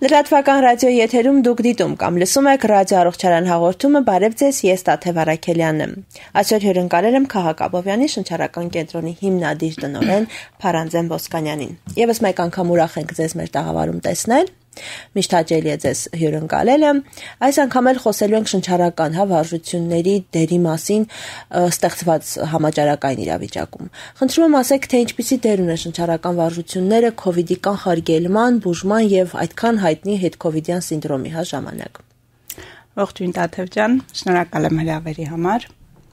Լրատվական ռադիոյի եթերում դուք դիտում կամ լսում եք ռադիո առողջարան հաղորդումը բարև ձեզ, ես Տաթև Արաքելյանն եմ։ Այսօր հյուրընկալել եմ Քաղաք Աբովյանի շնչառական կենտրոնի հիմնադիր տնօրեն Փարանձեն Ոսկանյանին։ Եվս մեկ անգամ ուրախ ենք ձեզ մեր տաղավարում տեսնել։ Միշտ հաճելի է ձեզ հյուրընկալելը։ Այս անգամ էլ խոսելու ենք շնչառական վարժությունների դերի մասին ստեղծված համաճարակային իրավիճակում։ Խնդրում եմ ասեք, թե ինչպիսի դեր ունեն շնչառական վարժությունները COVID-ի կանխարգելման, բուժման եւ այդքան հայտնի հետքովիդյան սինդրոմի ժամանակ։ Ողջույն Տաթև ջան, շնորհակալ եմ հրավերի համար։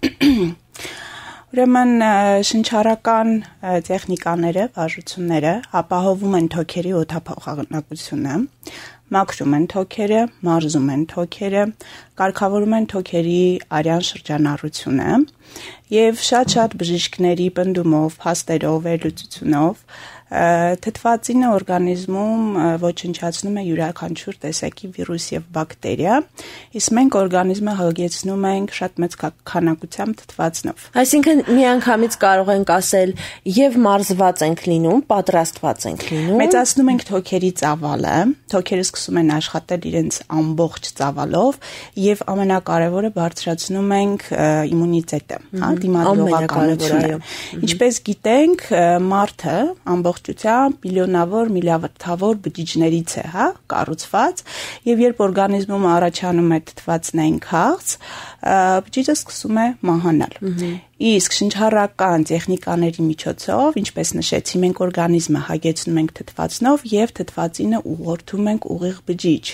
Ուրեմն շնչառական տեխնիկաները, վարժությունները ապահովում են թոքերի օդափոխանակությունը, մաքրում են թոքերը, մարզում են թոքերը, կարգավորում են թոքերի արյան շրջանառությունը եւ շատ բժիշկների պնդումով, փաստերով, վերլուծությունով թթվածինը օրգանիզմում ոչնչացնում է յուրաքանչյուր տեսակի վիրուս եւ բակտերիա, իսկ մենք օրգանիզմը հագեցնում ենք շատ մեծ քանակությամբ թթվածնով։ Այսինքն միանգամից կարող ենք ասել եւ մարզված ենք լինում, պատրաստված ենք լինում, մեծացնում ենք թոքերի ծավալը, թոքերը սկսում են աշխատել իրենց ամբողջ ծավալով եւ ամենակարևորը բարձրացնում ենք իմունիտետը, դիմադրողականությունը։ Ինչպես գիտենք, մարդը ամբողջությամբ միլիարդավոր բջիջներից է, կառուցված, եւ երբ օրգանիզմում առաջանում է թթվածնային քաղց, բջիջը սկսում է մահանալ։ Իսկ շնչառական տեխնիկաների միջոցով, ինչպես նշեցի, մենք օրգանիզմը հագեցնում ենք թթվածնով եւ թթվածինը ուղղորդում ենք ուղիղ բջիջ։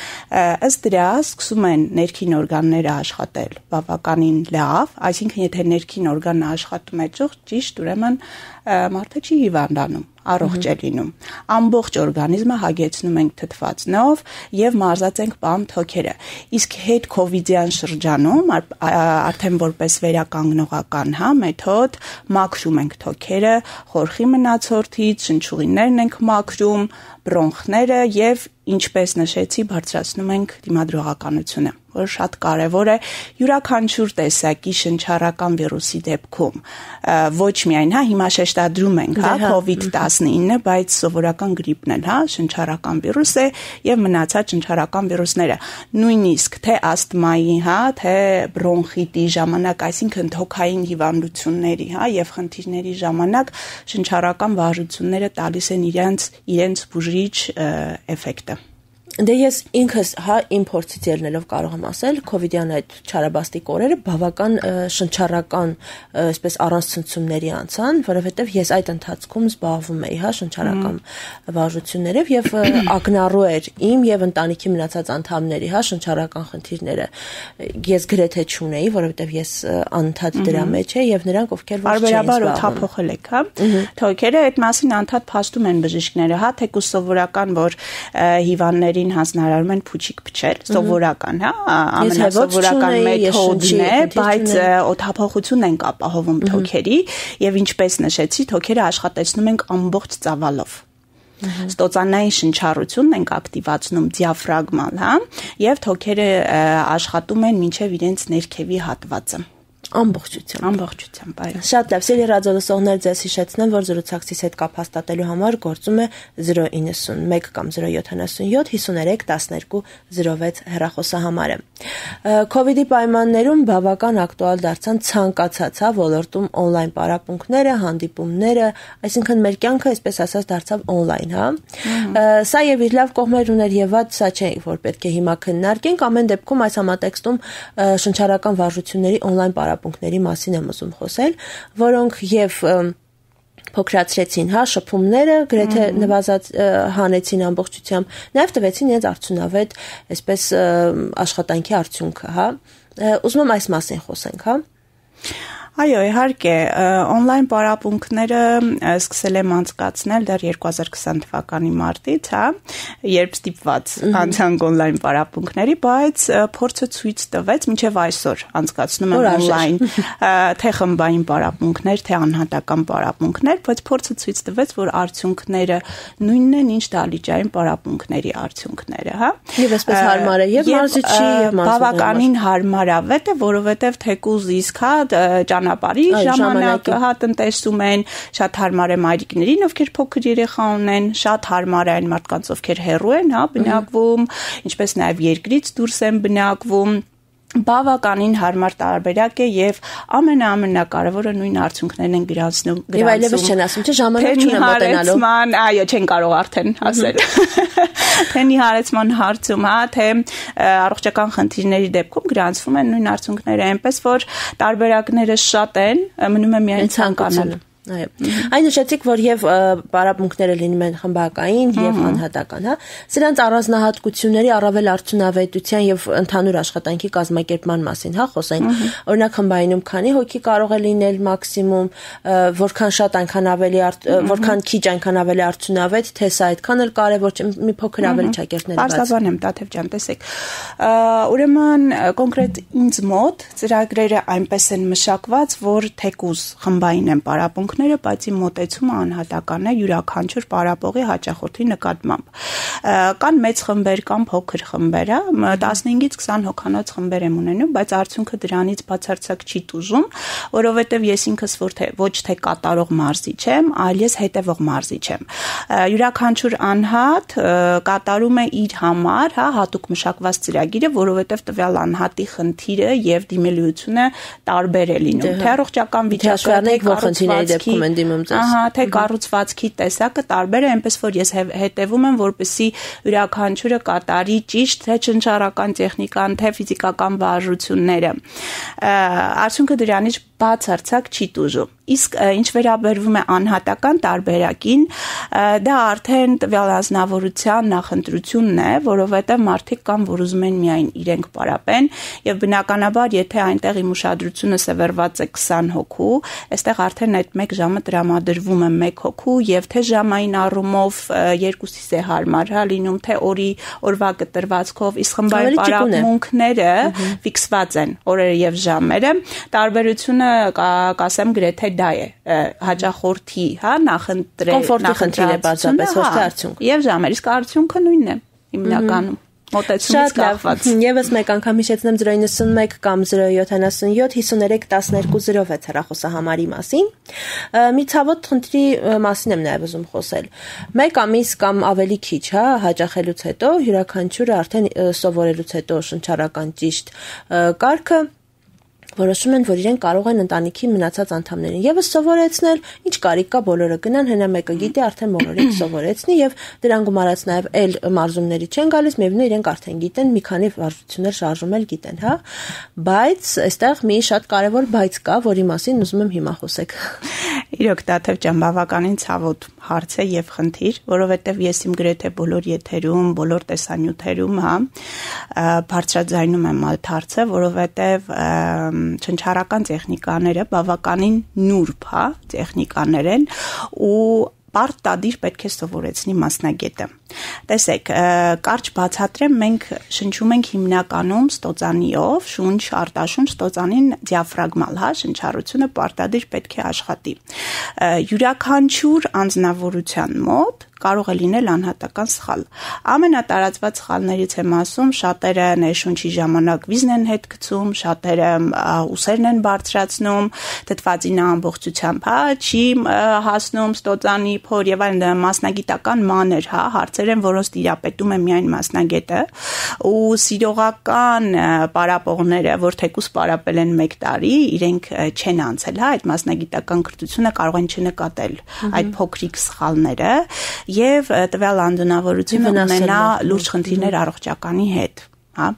Ըստ դրա սկսում են ներքին օրգանները աշխատել բավականին լավ, այսինքն եթե ներքին օրգանը աշխատում է ճիշտ, ուրեմն մարդը չի հիվանդանում, առողջ է լինում։ Ամբողջ օրգանիզմը հագեցնում ենք թթվածնով եւ մարզած ենք պարզ թոքերը։ Իսկ հետ կովիդյան շրջանում արդեն որպես վերականգնողական մեթոդ մաքրում ենք թոքերը, խորխի մնացորդից, շնչուղիներն ենք մաքրում, բրոնխները եւ ինչպես նշեցի, բարձրացնում ենք դիմադրողականությունը, որը շատ կարևոր է յուրաքանչյուր տեսակի շնչառական վիրուսի դեպքում։ Ոչ միայն, հիմա շեշտադրում ենք, COVID-19, բայց սովորական գրիպն էլ, շնչառական վիրուս է եւ մնացած շնչառական վիրուսները։ Նույնիսկ թե ասթմայի, թե բրոնխիտի ժամանակ, այսինքն թոքային հիվանդությունների, եւ խնդիրների ժամանակ շնչառական վարժությունները տալիս են իրենց բուժիչ էֆեկտը։ Դե ես ինքս իմ փորձից ելնելով կարող եմ ասել, COVID-յան այդ չարաբաստիկ օրերը բավական շնչառական, այսպես առանց ցնցումների անցան, որովհետև ես այդ ընթացքում զբաղվում էի, շնչառական վարժություններով եւ ակնառու էր իմ եւ ընտանիքի մնացած անդամների, շնչառական խնդիրները։ Ես գրեթե չունեի, որովհետև ես անընդհատ դրա մեջ էի եւ նրանք ովքեր ոչ չէին զբաղվում։ Բարբերաբար օդափոխել եք, թոքերը այդ մասին անդադ փաստում են բժիշկները, թեկուզ սովորական, որ հիվանդների հանձնարարում են փուչիկ փչել, սովորական, ամենասովորական մեթոդն է, բայց օդափոխություն ենք ապահովում թոքերի եւ ինչպես նշեցի, թոքերը աշխատեցնում ենք ամբողջ ծավալով։ Ստոծանային շնչառությունն ենք ակտիվացնում դիաֆրագմալ, եւ թոքերը աշխատում են մինչեւ իրենց ներքևի հատվածը։ Ամբողջությամբ, այո։ Շատ լավ, սիրելի ռադիոլսողներ, ձեզ հիշեցնեմ, որ զրուցակցիս հետ կապ հաստատելու համար գործում է 091 կամ 077 53 12 06 հեռախոսահամարը։ COVID-ի պայմաններում բավական ակտուալ դարձան ցանկացած ոլորտում օնլայն պարապմունքները, հանդիպումները, այսինքն մեր կյանքը, այսպես ասած, դարձավ օնլայն, Սա եւ իր լավ կողմեր ուներ եւ վատ, սա չէ, որ պետք է հիմա քննարկենք, ամեն դեպքում այս համատեքստում շնչառական վարժությունների օնլայն պարապմունքների մասին եմ ուզում խոսել, որոնք եւ փոքրացրեցին շփումները, գրեթե նվազած հանեցին ամբողջությամբ, նաեւ տվեցին իրենց արդյունավետ, այսպես աշխատանքի արդյունքը, Ուզում եմ այս մասին խոսենք, Այո, իհարկե, օնլայն պարապմունքները սկսել եմ անցկացնել դեռ 2020 թվականի մարտից, երբ ստիպված անցանք օնլայն պարապմունքների, բայց փորձը ցույց տվեց, մինչև այսօր անցկացնում եմ օնլայն թե խմբային պարապմունքներ, թե անհատական պարապմունքներ, բայց փորձը ցույց տվեց, որ արդյունքները նույնն են, ինչ դալիճային պարապմունքների արդյունքները, Եվ այսպես հարմար է, եւ մարզիչի, եւ բավականին հարմարավետ է, որովհետեւ թեկուզ իսկ ճանապարհի ժամանակը տնտեսում են, շատ հարմար է մայրիկներին, ովքեր փոքր երեխա ունեն, շատ հարմար է այն մարդկանց, ովքեր հեռու են, բնակվում, ինչպես նաև երկրից դուրս են բնակվում, բավականին հարմար տարբերակ է եւ ամենակարևորը նույն արդյունքներն են գրանցնում։ Եվ այլևս չեն ասում, չէ՞ ժամանակ չունեմ մոտենալու։ Այո, չեն կարող արդեն ասել։ Թե նիհարեցման հարցում, թե առողջական խնդիրների դեպքում գրանցվում են նույն արդյունքները, այնպես որ տարբերակները շատ են, մնում է միայն ցանկանալու։ Այո։ Այն նշեցիք, որ եւ պարապմունքները լինում են խմբակային եւ անհատական, Սրանց առանձնահատկությունների առավել արդյունավետության եւ ընդհանուր աշխատանքի կազմակերպման մասին, խոսային։ Օրինակ խմբայինում քանի հոգի կարող է լինել մաքսիմում, որքան շատ այնքան ավելի որքան քիչ այնքան ավելի արդյունավետ, թե սա այդքան էլ կարեւոր չէ, մի փոքր ավելի ճակերտներ բաց։ Պարզաբան եմ, Տաթև ջան, տեսեք։ Ուրեմն կոնկրետ ինձ մոտ ծրագրերը այնպես են մշակված, որ թեկուզ խմբային են պարապմունք բայց իմ մոտեցումը անհատական է յուրաքանչյուր պարապողի հաճախորդի նկատմամբ։ Կան մեծ խմբեր, կան փոքր խմբեր, 15-ից 20 հոգանոց խմբեր եմ ունենում, բայց արդյունքը դրանից բացարձակ չի տուժում, որովհետև ես ինքս ոչ թե կատարող մարզիչ եմ, այլ ես հետևող մարզիչ եմ։ Յուրաքանչյուր անհատ կատարում է իր համար, հատուկ մշակված ծրագիրը, որովհետև տվյալ անհատի խնդիրը եւ դիմելիությունը տարբեր է լինում։ Թե առողջական վիճակը, թե կառուցվածքի տեսակը տարբեր է, այնպես որ ես հետևում եմ, որպեսզի յուրաքանչյուրը կատարի ճիշտ թե չնչառական տեխնիկան, թե ֆիզիկական վարժությունները։ Արդյունքը դրանից բացարձակ չի տուժում։ Իսկ ինչ վերաբերվում է անհատական տարբերակին, դա արդեն տվյալ ազնվորության նախընտրությունն է, որովհետև մարդիկ կան, որ ուզում են միայն իրենք պարապեն, եւ բնականաբար, եթե այնտեղ իմ ուշադրությունը սևեռված է 20 հոգու, այստեղ արդեն այդ 1 ժամը տրամադրվում է 1 հոգու, եւ թե ժամային առումով երկուսից է հարմար, լինում, թե օրվա կտրվածքով, իսկ խմբային պարապմունքները ֆիքսված են օրերը եւ ժամերը, տարբերությունը կասեմ գրեթե դա է հաճախորդի, նախընտրել, նախընտրել բացապես ոչ թե արդյունք։ Եվ ժամեր, իսկ արդյունքը նույնն է հիմնականում։ Մոտեցումից կախված։ Եվս մեկ անգամ հիշեցնեմ 091 կամ 077 53 12 06 հեռախոսահամարի մասին։ Մի ցավոտ խնդրի մասին եմ նաև ուզում խոսել։ 1 ամիս կամ ավելի քիչ, հաճախելուց հետո յուրաքանչյուրը արդեն սովորելուց հետո շնչառական ճիշտ կարգը որոշում են, որ իրեն կարող են ընտանիքի մնացած անդամներին եւս սովորեցնել, ինչ կարիք կա բոլորը գնան, հենա մեկը գիտի, արդեն բոլորին սովորեցնի եւ դրան գումարած նաեւ այլ մարզումների չեն գալիս, միևնույն իրենք արդեն գիտեն, մի քանի վարժություններ շարժումել գիտեն, Բայց այստեղ մի շատ կարեւոր բայց կա, որի մասին ուզում եմ հիմա խոսեք։ Իրոք Տաթև ջան, բավականին ցավոտ հարց է եւ խնդիր, որովհետեւ ես իմ գրեթե բոլոր եթերում, բոլոր տեսանյութերում, բարձրաձայնում եմ այդ հարցը, որովհետեւ չնչառական տեխնիկաները բավականին նուրբ, տեխնիկաներ են ու պարտադիր պետք է սովորեցնի մասնագետը։ Տեսեք, կարճ բացատրեմ, մենք շնչում ենք հիմնականում ստոծանիով, շունչ, արտաշունչ, ստոծանին դիաֆրագմալ, շնչառությունը պարտադիր պետք է աշխատի։ Յուրաքանչյուր անձնավորության մոտ կարող է լինել անհատական սխալ։ Ամենատարածված սխալներից եմ ասում, շատերը ներշունչի ժամանակ վիզն են հետ գցում, շատերը ուսերն են բարձրացնում, թթվածինը ամբողջությամբ, չի հասնում ստոծանի փոր եւ այլն, մասնագիտական մանր, հարցեր են, որոնց տիրապետում է միայն մասնագետը, ու սիրողական պարապողները, որ թեկուզ պարապել են 1 տարի, իրենք չեն անցել, այդ մասնագիտական կրթությունը կարող են չնկատել այդ փոքրիկ սխալները եւ տվյալ անձնավորությունը ունենա լուրջ խնդիրներ առողջականի հետ։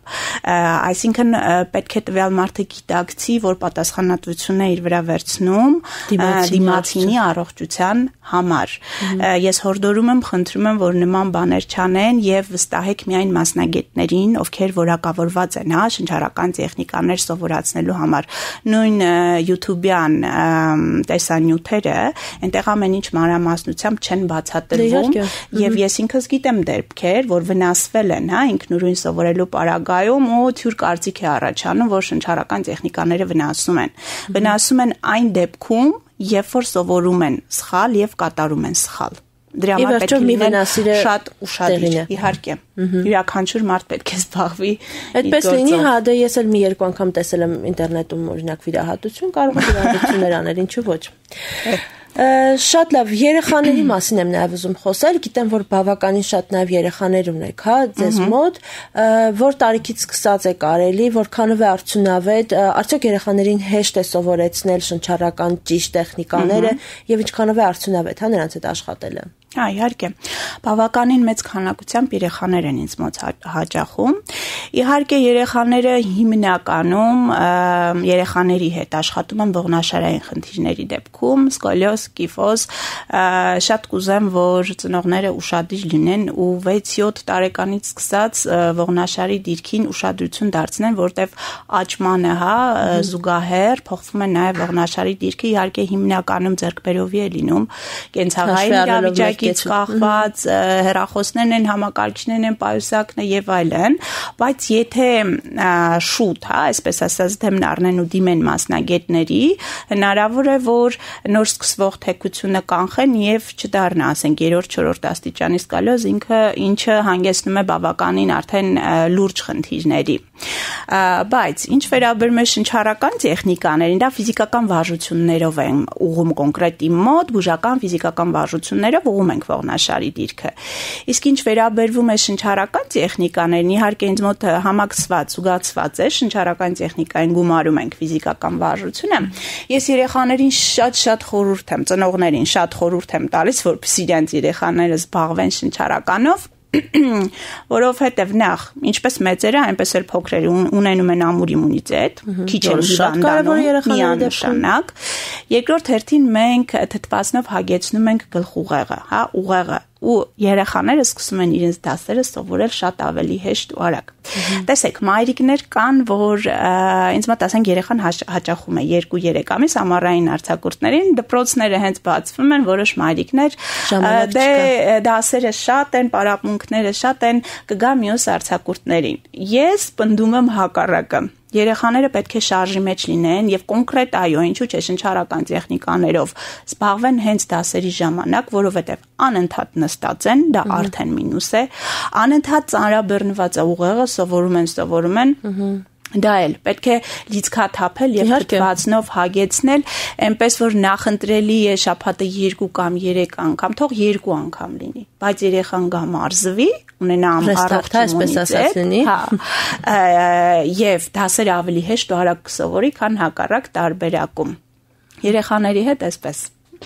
Այսինքն պետք է տվյալ մարդը գիտակցի, որ պատասխանատվությունը իր վրա վերցնում դիմացինի առողջության համար։ Ես հորդորում եմ, խնդրում եմ, որ նման բաներ չանեն եւ վստահեք միայն մասնագետներին, ովքեր որակավորված են, շնչառական տեխնիկաներ սովորացնելու համար։ Նույն YouTube-յան տեսանյութերը, այնտեղ ամեն ինչ մանրամասնությամբ չեն բացատրվում եւ ես ինքս գիտեմ դեպքեր, որ վնասվել են, ինքնուրույն սովորելու Գայում ու թյուր կարծիք է առաջանում, որ շնչառական տեխնիկաները վնասում են։ Վնասում են այն դեպքում, երբ որ սովորում են սխալ եւ կատարում են սխալ։ Դրա համար պետք է լինեն շատ ուշադիր, իհարկե։ Յուրաքանչյուր մարդ պետք է զբաղվի։ Այդպես լինի, հա, դե ես էլ մի երկու անգամ տեսել եմ ինտերնետում օրինակ վիրահատություն, կարող է վիրահատություններ անել, ինչու ոչ։ Շատ լավ, երեխաների մասին եմ նաև ուզում խոսել, գիտեմ, որ բավականին շատ նաև երեխաներ ունեք, հա, ձեզ մոտ, որ տարիքից սկսած է կարելի, որքանով է արդյունավետ, արդյոք երեխաներին հեշտ է սովորեցնել շնչառական ճիշտ տեխնիկաները եւ ինչքանով է արդյունավետ, հա, նրանց հետ աշխատելը։ Հա, իհարկե, բավականին մեծ քանակությամբ երեխաներ են ինձ մոտ հաճախում։ Իհարկե, երեխաները հիմնականում երեխաների հետ աշխատում են ողնաշարային խնդիրների դեպքում, սկոլիոզ, կիֆոզ, շատ կուզեմ, որ ծնողները ուշադիր լինեն ու 6-7 տարեկանից սկսած ողնաշարի դիրքին ուշադրություն դարձնեն, որտեվ աճմանը, հա, զուգահեռ փոխվում է նաև ողնաշարի դիրքը, իհարկե հիմնականում ձեռքբերովի է լինում, կենցաղային իրավիճակից կախված, հեռախոսներն են, համակարգիչներն են, պայուսակն է եւ այլն, բայց եթե շուտ, հա, այսպես ասած, դեմն առնեն ու դիմեն մասնագետների, հնարավոր է, որ նոր սկսվող թեքությունը կանխեն եւ չդառնա, ասենք, 3-4 աստիճանի սկալոզ, ինչը հանգեցնում է բավականին արդեն լուրջ խնդիրների։ Բայց ինչ վերաբերում է շնչառական տեխնիկաներին, դա ֆիզիկական վարժություններով են ուղղում կոնկրետ իմ մոտ, բուժական ֆիզիկական վարժություններով ուղղում ենք ողնաշարի դիրքը։ Իսկ ինչ վերաբերվում է շնչառական տեխնիկաներին, իհարկե ինձ մոտ համակցված, զուգացված է շնչառական տեխնիկային գումարում ենք ֆիզիկական վարժությունը։ Ես երեխաներին շատ խորհուրդ եմ, ծնողներին շատ խորհուրդ եմ տալիս, որպեսզի իրենց երեխաները զբաղվեն շնչառականով, որովհետև նախ, ինչպես մեծերը, այնպես էլ փոքրերը ունենում են ամուր իմունիտետ, քիչ են հիվանդանում, միանշանակ։ Երկրորդ հերթին մենք թթվածնով հագեցնում ենք գլխուղեղը, հա, ուղեղը, ու երեխաները սկսում են իրենց դասերը սովորել շատ ավելի հեշտ ու արագ։ Տեսեք, մայրիկներ կան, որ ինձ մոտ ասենք երեխան հաճախում է 2-3 ամիս ամառային արձակուրդներին, դպրոցները հենց բացվում են, որոշ մայրիկներ դե դասերը շատ են, պարապմունքները շատ են, կգա մյուս արձակուրդներին։ Ես պնդում եմ հակառակը։ Երեխաները պետք է շարժի մեջ լինեն եւ կոնկրետ այո, ինչու՞ չէ շնչառական տեխնիկաներով զբաղվեն հենց դասերի ժամանակ, որովհետեւ անընդհատ նստած են, դա արդեն մինուս է, անընդհատ ծանրաբեռնված է ուղեղը, սովորում են, դա էլ պետք է լիցքաթափել եւ թթվածնով հագեցնել, այնպես որ նախընտրելի է շաբաթը 2 կամ 3 անգամ, թող 2 անգամ լինի, բայց երեխան գա մարզվի, ունենա առողջ իմունիտետ, հա, եւ դասերը ավելի հեշտ ու արագ կսովորի, քան հակառակ տարբերակում։ Երեխաների հետ այսպես։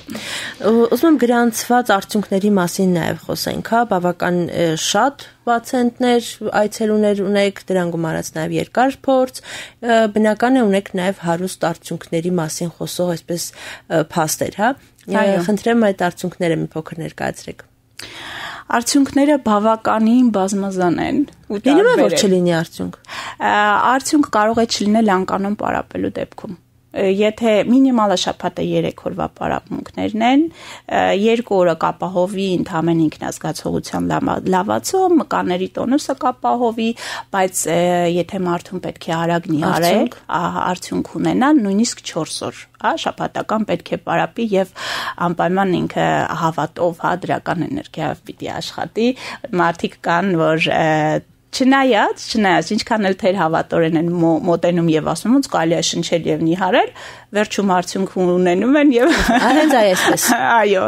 Ուզում եմ գրանցված արդյունքների մասին նաև խոսենք, հա, բավական շատ պացիենտներ, այցելուներ ունեք, դրան գումարած նաև երկար փորձ, բնական է ունեք նաև հարուստ արդյունքների մասին խոսող այսպես փաստեր, հա։ Խնդրեմ այդ արդյունքները մի փոքր ներկայացրեք։ Արդյունքները բավականին բազմազան են։ Լինում է, որ չլինի արդյունք։ Արդյունք կարող է չլինել անկանոն պարապելու դեպքում։ Եթե մինիմալը շաբաթը 3 օրվա պարապմունքներն են, 2 օրը կապահովի ընդհանրեն ինքնազգացողության լավացում, մկանների տոնուսը կապահովի, բայց եթե մարդուն պետք է արագ նիհարել, արդյունք ունենալ, նույնիսկ 4 օր, հա, շաբաթական պետք է պարապի եւ անպայման ինքը հավատով, հա, դրական էներգիայով պիտի աշխատի, մարդիկ կան, որ Չնայած, ինչքան էլ թեր հավատորեն են մոտենում եւ ասում ոնց կարելի է շնչել եւ նիհարել, վերջում արդյունք ունենում են եւ հենց այսպես։ Այո,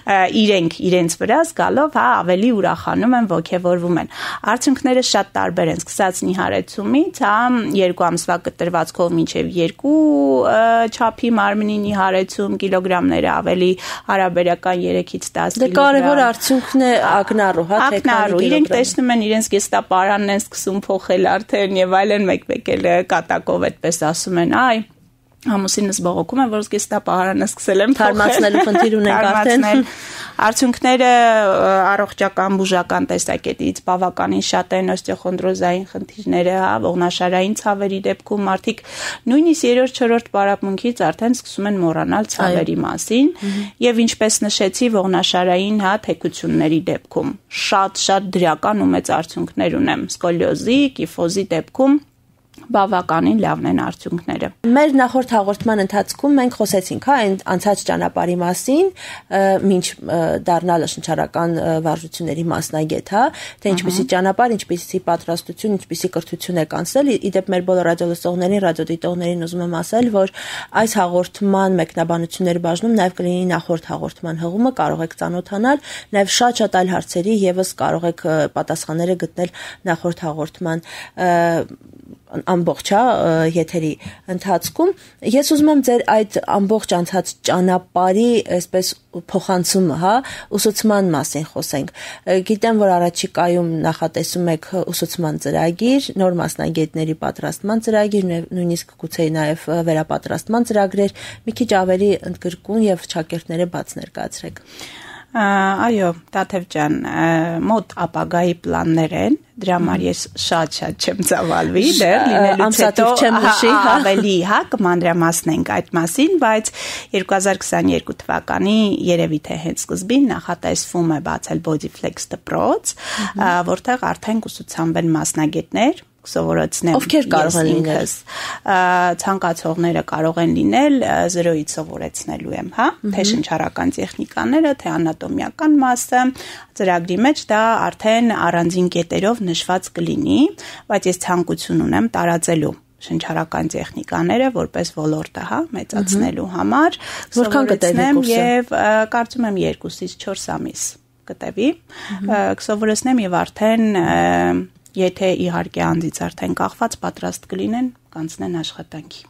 իրենց վրա զգալով, հա, ավելի ուրախանում են, ողջևորվում են։ Արդյունքները շատ տարբեր են, սկսած նիհարեցումից, հա, 2 ամսվա կտրվածքով մինչեւ 2 չափի մարմնի նիհարեցում, կիլոգրամները ավելի հարաբերական 3-ից 10 կիլոգրամ։ Դե կարևոր արդյունքն է ակնառու, հա, թե քանի իրենք տեսնում են իրենց գեստապարանն են սկսում փոխել արդեն եւ այլն, մեկ-մեկ էլ կատակով այդպես ասում են, այ Ամուսինս բողոքում է, որ գեստապահարանը սկսել եմ թարմացնելու խնդիր ունենք արդեն։ Արդյունքները առողջական բուժական տեսակետից բավականին շատ են, օստեոխոնդրոզային խնդիրները, ողնաշարային ցավերի դեպքում մարդիկ նույնիսկ 3-4 պարապմունքից արդեն սկսում են մոռանալ ցավերի մասին, եւ ինչպես նշեցի, ողնաշարային, հա, թեքությունների դեպքում շատ դրական ու մեծ արդյունքներ ունեմ սկոլիոզի, կիֆոզի դեպքում բավականին լավն են արդյունքները։ Մեր նախորդ հաղորդման ընթացքում մենք խոսեցինք այն անցած ճանապարհի մասին, մինչ դառնալը շնչառական վարժությունների մասնագետ, թե ինչպիսի ճանապարհ, ինչպիսի պատրաստություն, ինչպիսի կրթություն եք անցել։ Իդեպ մեր բոլոր ռադիոլսողներին, ռադիոդիտողներին ուզում եմ ասել, որ այս հաղորդման մեկնաբանությունների բաժնում նաև կլինի նախորդ հաղորդման հղումը, կարող եք ծանոթանալ, նաև շատ այլ հարցերի եւս կարող եք պատասխանները գտնել նախորդ հաղորդման ամբողջ եթերի ընթացքում։ Ես ուզում եմ ձեր այդ ամբողջ անցած ճանապարհի այսպես փոխանցումը, ուսուցման մասին խոսենք։ Գիտեմ, որ առաջիկայում նախատեսում եք ուսուցման ծրագիր, նոր մասնագետների պատրաստման ծրագիր, նույնիսկ գուցե նաև վերապատրաստման ծրագրեր, մի քիչ ավելի ընդգրկուն եւ շակերտները բաց ներկայացրեք։ Այո, Տաթև ջան, մոտ ապագայի պլաններ են, դրա համար ես շատ չեմ ծավալվի, դեռ լինելուց հետո ավելի կմանրամասնենք այդ մասին, բայց 2022 թվականի երևի թե հենց սկզբին նախատեսվում է բացել Bodyflex դպրոց, որտեղ արդեն կուսուցանվեն մասնագետներ, սովորեցնել ովքեր կարող են լինել ցանկացողները կարող են լինել 0-ից սովորեցնելու եմ, թե շնչառական տեխնիկաները, թե անատոմիական մասը, ծրագրի մեջ դա արդեն առանձին կետերով նշված կլինի, բայց ես ցանկություն ունեմ տարածելու շնչառական տեխնիկաները որպես ոլորտը, մեծացնելու համար, որքան կտևի եւ կարծում եմ 2-ից 4 ամիս կտևի, կսովորեցնեմ եւ արդեն եթե իհարկե անձից արդեն կախված պատրաստ կլինեն, կանցնեն աշխատանքի։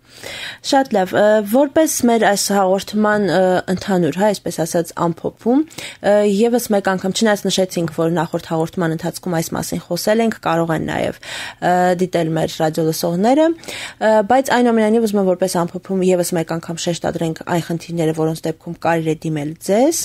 Շատ լավ, որպես մեր այս հաղորդման ընդհանուր, այսպես ասած, ամփոփում, եւս մեկ անգամ չնայած նշեցինք, որ նախորդ հաղորդման ընթացքում այս մասին խոսել ենք, կարող են նաեւ դիտել մեր ռադիոլսողները, բայց այնուամենայնիվ ուզում եմ որպես ամփոփում եւս մեկ անգամ շեշտադրենք այն խնդիրները, որոնց դեպքում կարելի է դիմել ձեզ,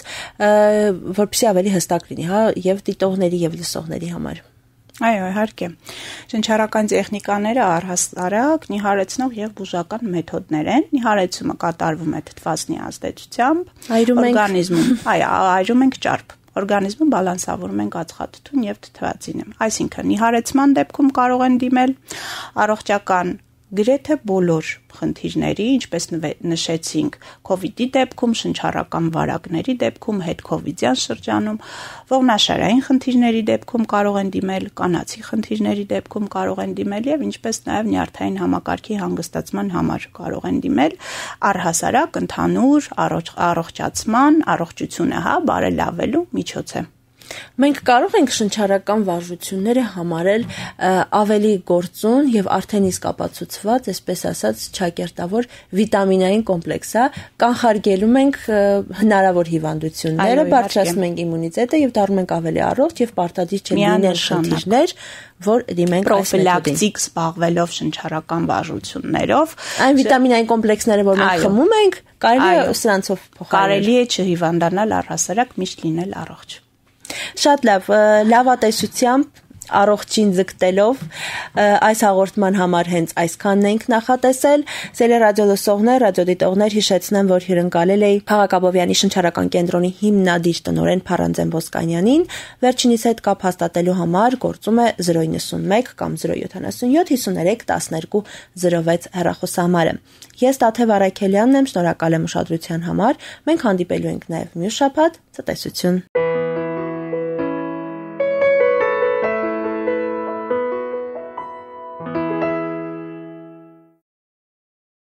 որպեսզի ավելի հստակ լինի, եւ դիտողների եւ լսողների համար։ Այո, իհարկե։ Շնչառական տեխնիկաները առհասարակ նիհարեցնող եւ բուժական մեթոդներ են։ Նիհարեցումը կատարվում է թթվածնի ազդեցությամբ օրգանիզմում։ Այրում ենք ճարպ։ Օրգանիզմում բալանսավորում ենք ածխաթթուն եւ թթվածինը։ Այսինքն նիհարեցման դեպքում կարող են դիմել առողջական գրեթե բոլոր խնդիրների, ինչպես նշեցինք, COVID-ի դեպքում, շնչառական վարակների դեպքում, հետ-COVID-յան շրջանում, ողնաշարային խնդիրների դեպքում կարող են դիմել, կանացի խնդիրների դեպքում կարող են դիմել եւ ինչպես նաեւ նյարդային համակարգի հանգստացման համար կարող են դիմել, առհասարակ ընդհանուր առողջացման, առողջությունը բարելավելու միջոց է։ Մենք կարող ենք շնչառական վարժությունները համարել ավելի գործուն եւ արդեն իսկ ապացուցված, այսպես ասած, չակերտավոր վիտամինային կոմպլեքս, կանխարգելում ենք հնարավոր հիվանդությունները, բարձրացնում ենք իմունիտետը եւ դառնում ենք ավելի առողջ եւ պարտադիր չեն լինեն խնդիրներ, որ դիմենք պրոֆիլակտիկ զբաղվելով շնչառական վարժություններով։ Այն վիտամինային կոմպլեքսները, որ մենք խմում ենք, կարելի է սրանցով փոխարինել։ Կարելի է չհիվանդանալ առհասարակ միշտ լինել առողջ։ Շատ լավ, լավատեսությամբ առողջին ձգտելով այս հաղորդման համար հենց այսքանն ենք նախատեսել։ Սիրելի ռադիոլսողներ, ռադիոդիտողներ, հիշեցնեմ, որ հյուրընկալել էի Փաղաքաբովյանի շնչառական կենտրոնի հիմնադիր տնօրեն Փարանձեն Ոսկանյանին։ Վերջինիս հետ կապ հաստատելու համար գործում է 091 կամ 077 53 12 06 հեռախոսահամարը։ Ես Տաթև Արաքելյանն եմ, շնորհակալ եմ ուշադրության համար։ Մենք հանդիպելու ենք նաև մյուս շաբաթ։ Ցտեսություն։